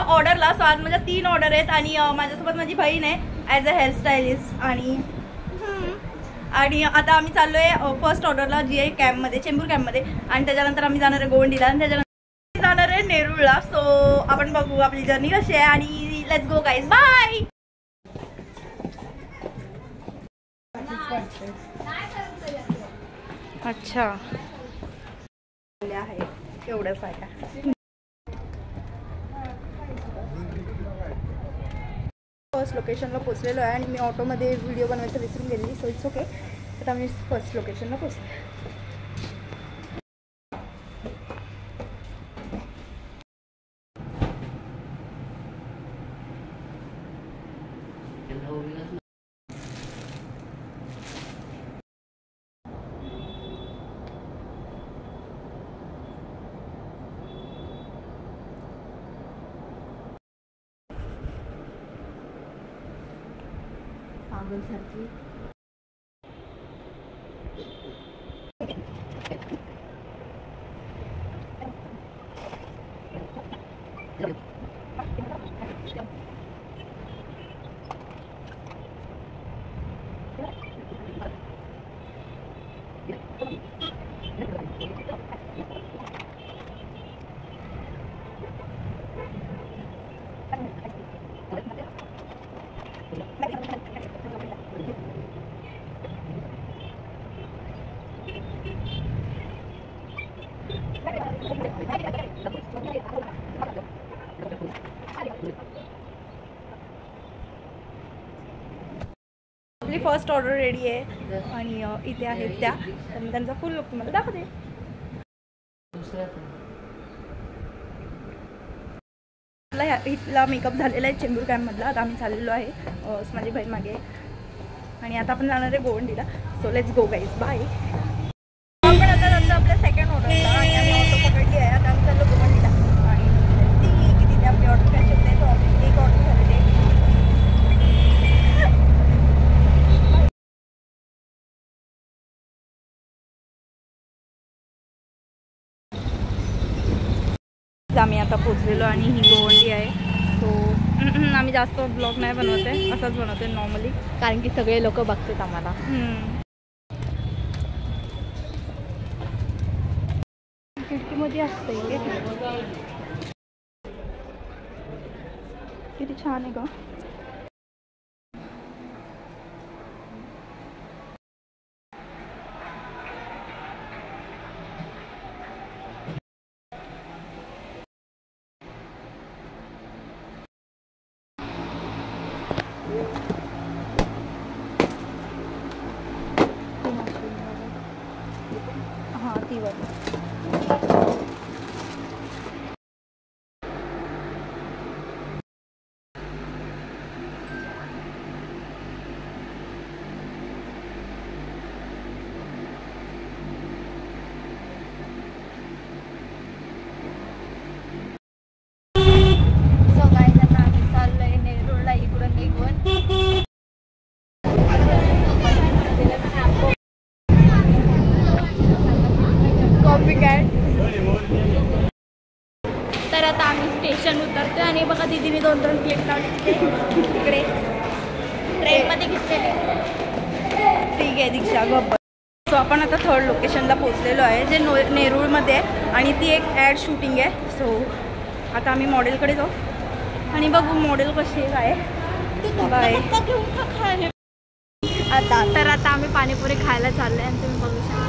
ऑर्डरला. सो आज माझ्या 3 ऑर्डर आहेत आणि माझ्यासोबत माझी बहीण आहे ॲज अ हेअरस्टायलिस्ट. आणि आता आम्ही चाललोय फर्स्ट ऑर्डरला जी आहे कॅम्पमध्ये, चेंबूर कॅम्पमध्ये. आणि त्याच्यानंतर आम्ही जाणार आहे गोवंडीला आणि त्याच्यानंतर जाणार आहे नेरूळला. सो आपण बघू आपली जर्नी कशी आहे आणि लेट्स गो गाईज, बाय. अच्छा आहे एवढंच आहे का. फर्स्ट लोकेशनला पोचलेलो आहे आणि मी ऑटोमध्ये व्हिडिओ बनवायचं विसरून गेलेली. So it's okay. आता मी फर्स्ट लोकेशनला पोचले. पागलसारखी आपली फर्स्ट ऑर्डर रेडी आहे आणि इथे आहेत त्या. तर मी त्यांचा फुल लुक तुम्हाला दाखवते. इथला मेकअप झालेला आहे चेंबूर कॅम्पमधला. आता आम्ही चाललेलो आहे, माझी बहीण मागे आणि आता आपण जाणार आहे गोवंडीला. So let's go guys, bye. आपण आता जातो आपल्या सेकंड ऑर्डरला आणि आम्ही ऑटो पकडली आहे. आता आम्ही चाललो गोवंडीला आणि ती तिथे आपली ऑर्डर कॅश होते. तो एक ऑर्डर झालेली आहे. आम्ही आता पोचलेलो आणि ही गोवंडी आहे. सो आम्ही जास्त ब्लॉग नाही बनवते, असंच बनवते नॉर्मली, कारण की सगळे लोक बघतात आम्हाला. खिडकीमध्ये असते. किती छान आहे ग. हाँ ती वाली. तर आता आम्ही स्टेशन उतरतोय आणि बघा दीदीने 2-3 क्लिप लावली तिकडे ट्रेनमध्ये घेतलेले. ठीक आहे दीक्षा गप्प. सो आपण आता थर्ड लोकेशनला पोचलेलो आहे जे नेरूळमध्ये आहे आणि ती एक ॲड शूटिंग आहे. सो आता आम्ही मॉडेलकडे जाऊ आणि बघू मॉडेल कशी आहे काय. बाय. आता आम्ही पाणीपुरी खायला चाललोय आणि तुम्ही बघू शकता.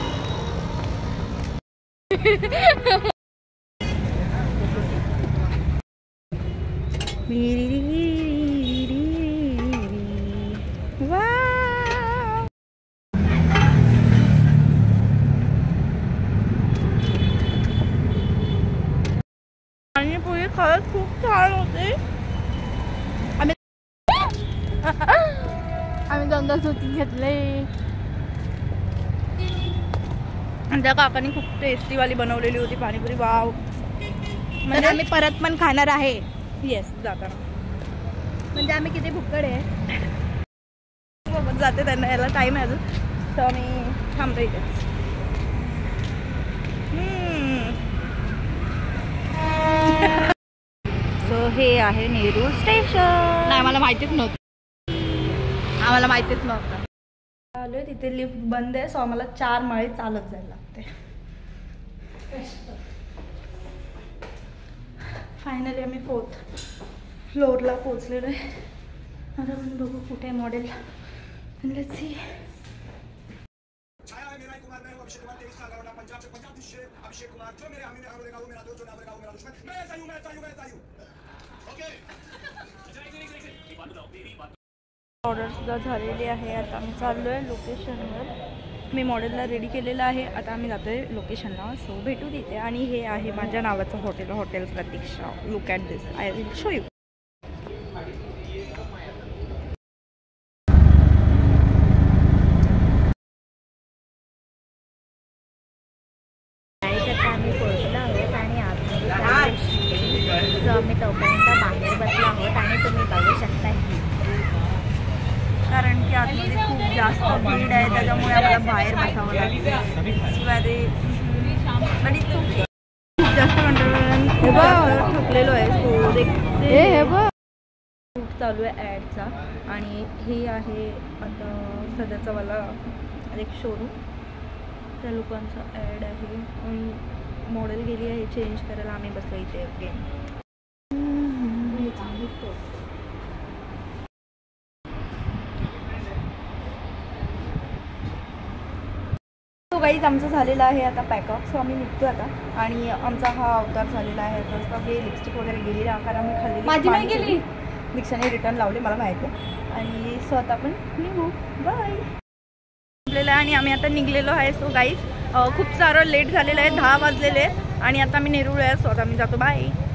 पाणीपुरी खरंच खूप छान होते. आम्ही दोनदा शूटिंग घेतले आणि त्या काकांनी खूप टेस्टीवाली बनवलेली होती पाणीपुरी. वाव. म्हणजे आम्ही परत पण खाणार आहे. येस जाताना. म्हणजे आम्ही किती भुक्कड आहे. सोबत जाते त्यांना यायला टाईम आहे अजून. तर आम्ही थांबतो इथेच. सो हे आहे नेरूळ स्टेशन. नाही मला माहितीच नव्हतं, आम्हाला माहितीच नव्हतं. आलोय तिथे लिफ्ट बंद आहे, सो आम्हाला 4 माळे चालत जायला लागते. फायनली आम्ही 4th फ्लोअरला पोहोचलेलो आहे. आता आपण बघू कुठे आहे मॉडेल. Let's see. ऑर्डर सुद्धा झालेली आहे. आता आम्ही चाललो आहे लोकेशनवर. मी मॉडेलला रेडी केलेलं आहे. आता आम्ही जातो आहे लोकेशनला, सो भेटू तिथे. आणि हे आहे माझ्या नावाचं hotel, hotel Pratiksha. Look at this, I will show you. आम्ही पोहोचलो आहोत आणि आम्ही तोपर्यंत बाहेर बसलो आहोत आणि तुम्ही बघू शकता, कारण की आतमध्ये खूप जास्त भीड आहे, त्याच्यामुळे आम्हाला बाहेर बसावं लागतं. खूप जास्त कंटाळून थकलेलो आहे. सो शूट चालू आहे ॲडचा. आणि हे आहे आता सध्याचा मला एक शोरूम, त्या लोकांचा ॲड आहे. आणि मॉडेल गेली आहे चेंज करायला, आम्ही बसलो इथे गेम. सो गाईज आमचं झालेलं आहे आता पॅकअप. सो आम्ही निघतो आता. आणि आमचा हा अवतार झालेला आहे. तर हे लिपस्टिक वगैरे गेलेली आहे, कारण आम्ही खाल्लेली माझी नाही गेली. दीक्षाने रिटर्न लावले, मला माहिती आहे. आणि सो आता आपण निघू. बाय. संपलेलं आहे आणि आम्ही आता निघलेलो आहे. सो गाईज खूप सारं लेट झालेलं आहे, 10 वाजलेले आहेत. आणि आता आम्ही नेरूळ आहे. सो आता आम्ही जातो. बाय.